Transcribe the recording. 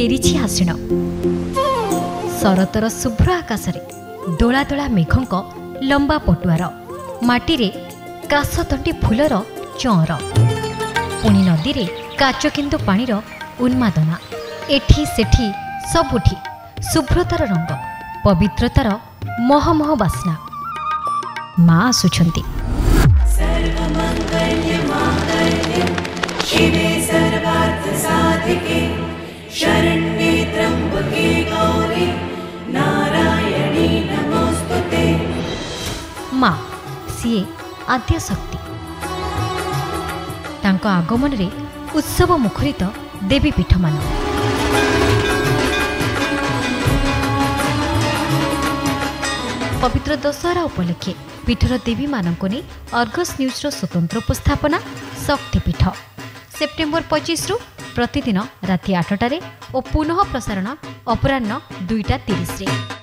फेरी आसीण शरतर शुभ्र आकाश दोला दोला मेघंक लंबा पटुआर माटी रे काशतंटी फूलर चौर पुणी नदी रे काचकिंदु पानीर उन्मादना एठी सेठी सबुठी शुभ्रतार रंग पवित्रतार महमह बास्ना माँ आसुछंती। शिवे सर्वार्थ साधिके शरण्ये त्र्यंबके गौरी नारायणी नमोस्तुते। माँ सीए आद्य शक्ति तांको आगमन रे उत्सव मुखरित देवी पीठ मान पवित्र दशहरा उपलक्षे पीठर देवी मानक ने अर्गस न्यूज़ स्वतंत्र उपस्थापना शक्तिपीठ सेप्टेम्बर 25 रु प्रतिदिन राति 8 और पुनः प्रसारण अपराह्न 2:30 रे।